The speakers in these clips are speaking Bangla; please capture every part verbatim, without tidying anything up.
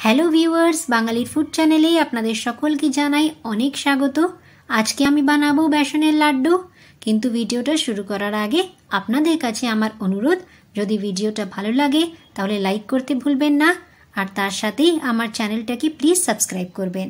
হ্যালো ভিউয়ার্স, বাঙালির ফুড চ্যানেলে আপনাদের সকলকে জানাই অনেক স্বাগত। আজকে আমি বানাবো বেসনের লাড্ডু। কিন্তু ভিডিওটা শুরু করার আগে আপনাদের কাছে আমার অনুরোধ, যদি ভিডিওটা ভালো লাগে তাহলে লাইক করতে ভুলবেন না, আর তার সাথেই আমার চ্যানেলটাকে প্লিজ সাবস্ক্রাইব করবেন।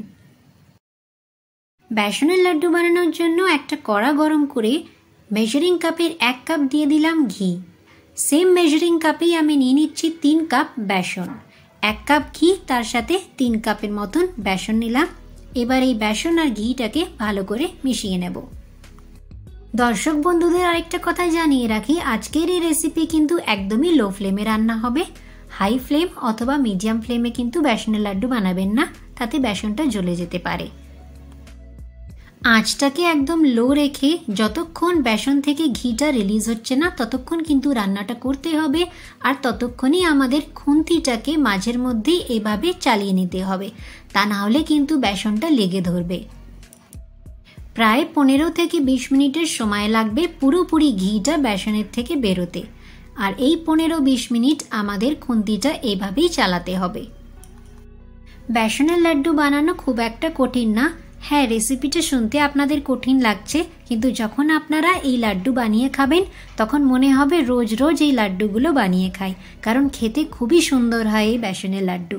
বেসনের লাড্ডু বানানোর জন্য একটা কড়া গরম করে মেজারিং কাপের এক কাপ দিয়ে দিলাম ঘি। সেম মেজারিং কাপেই আমি নিয়ে নিচ্ছি তিন কাপ বেসন। এক কাপ ঘি, তার সাথে তিন কাপের মতন বেসন নিলাম। এবার এই বেসন আর ঘিটাকে ভালো করে মিশিয়ে নেব। দর্শক বন্ধুদের আরেকটা কথা জানিয়ে রাখি, আজকের এই রেসিপি কিন্তু একদমই লো ফ্লেমে রান্না হবে। হাই ফ্লেম অথবা মিডিয়াম ফ্লেমে কিন্তু বেসনের লাড্ডু বানাবেন না, তাতে বেসনটা জ্বলে যেতে পারে। আঁচটাকে একদম লো রেখে যতক্ষণ বেসন থেকে ঘিটা রিলিজ হচ্ছে না ততক্ষণ কিন্তু রান্নাটা করতে হবে, আর ততক্ষণই আমাদের খুন্তিটাকে মাঝের মধ্যেই এভাবে চালিয়ে নিতে হবে, তা না হলে কিন্তু বেসনটা লেগে ধরবে। প্রায় পনেরো থেকে বিশ মিনিটের সময় লাগবে পুরোপুরি ঘিটা বেসনের থেকে বেরোতে, আর এই পনেরো বিশ মিনিট আমাদের খুন্তিটা এভাবেই চালাতে হবে। বেসনের লাড্ডু বানানো খুব একটা কঠিন না। হ্যাঁ, রেসিপিটা শুনতে আপনাদের কঠিন লাগছে, কিন্তু যখন আপনারা এই লাড্ডু বানিয়ে খাবেন তখন মনে হবে রোজ রোজ এই লাড্ডুগুলো বানিয়ে খাই, কারণ খেতে খুবই সুন্দর হয় এই বেসনের লাড্ডু।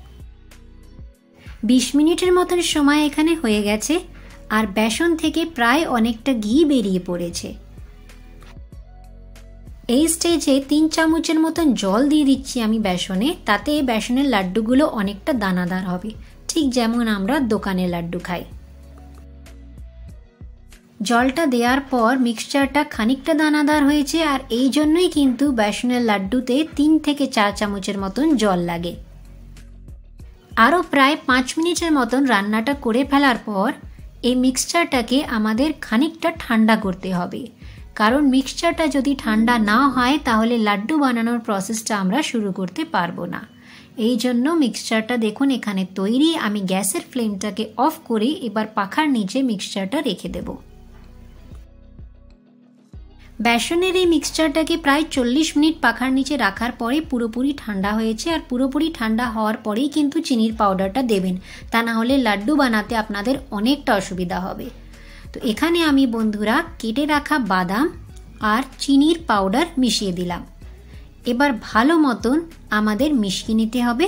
বিশ মিনিটের মতন সময় এখানে হয়ে গেছে, আর বেসন থেকে প্রায় অনেকটা ঘি বেরিয়ে পড়েছে। এই স্টেজে তিন চামচের মতন জল দিয়ে দিচ্ছি আমি বেসনে, তাতে এই বেসনের লাড্ডুগুলো অনেকটা দানাদার হবে, ঠিক যেমন আমরা দোকানের লাড্ডু খাই। জলটা দেওয়ার পর মিক্সচারটা খানিকটা দানাদার হয়েছে, আর এই জন্যই কিন্তু বেসনের লাড্ডুতে তিন থেকে চার চামচের মতন জল লাগে। আরও প্রায় পাঁচ মিনিটের মতন রান্নাটা করে ফেলার পর এই মিক্সচারটাকে আমাদের খানিকটা ঠান্ডা করতে হবে, কারণ মিক্সচারটা যদি ঠান্ডা না হয় তাহলে লাড্ডু বানানোর প্রসেসটা আমরা শুরু করতে পারবো না। এই জন্য মিক্সচারটা দেখুন এখানে তৈরি। আমি গ্যাসের ফ্লেমটাকে অফ করে এবার পাখার নিচে মিক্সচারটা রেখে দেব। বেসনের এই মিক্সচারটাকে প্রায় চল্লিশ মিনিট পাখার নিচে রাখার পরে পুরোপুরি ঠান্ডা হয়েছে, আর পুরোপুরি ঠান্ডা হওয়ার পরেই কিন্তু চিনির পাউডারটা দেবেন, তা না হলে লাড্ডু বানাতে আপনাদের অনেকটা অসুবিধা হবে। তো এখানে আমি বন্ধুরা কেটে রাখা বাদাম আর চিনির পাউডার মিশিয়ে দিলাম। এবার ভালো মতন আমাদের মিশিয়ে নিতে হবে।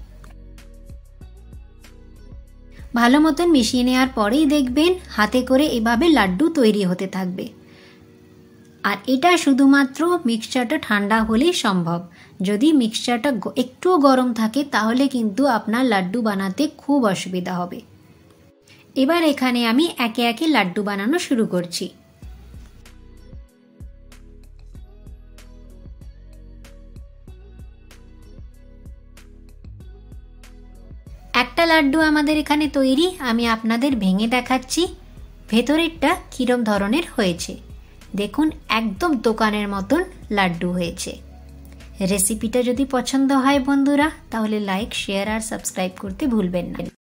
ভালো মতন মিশিয়ে নেওয়ার পরেই দেখবেন হাতে করে এভাবে লাড্ডু তৈরি হতে থাকবে, আর এটা শুধুমাত্র মিক্সচারটা ঠান্ডা হলেই সম্ভব। যদি মিক্সচারটা একটুও গরম থাকে তাহলে কিন্তু আপনার লাড্ডু বানাতে খুব অসুবিধা হবে। এবার এখানে আমি একে একে লাড্ডু বানানো শুরু করছি। একটা লাড্ডু আমাদের এখানে তৈরি, আমি আপনাদের ভেঙে দেখাচ্ছি ভেতরেরটা কিরম ধরনের হয়েছে। দেখুন একদম দোকানের মতন লাড্ডু হয়েছে। রেসিপিটা যদি পছন্দ হয় বন্ধুরা তাহলে লাইক, শেয়ার আর সাবস্ক্রাইব করতে ভুলবেন না।